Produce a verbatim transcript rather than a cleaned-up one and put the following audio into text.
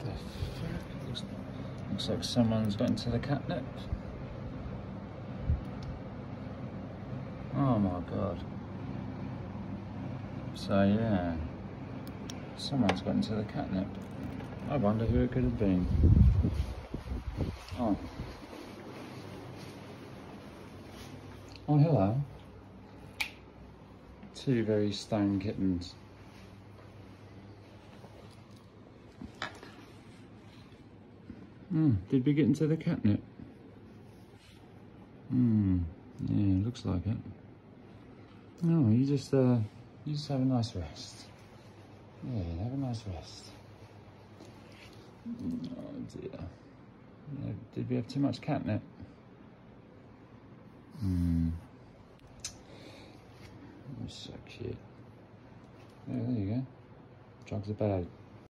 The fuck? Looks, looks like someone's got into the catnip. Oh my god. So yeah, someone's got into the catnip. I wonder who it could have been. Oh. Oh, hello. Two very stone kittens. Hmm, did we get into the catnip? Hmm, yeah, looks like it. No, you just, uh, you just have a nice rest. Yeah, have a nice rest. Oh dear. Yeah, did we have too much catnip? Hmm. That's so cute. Yeah, there you go. Drugs are bad.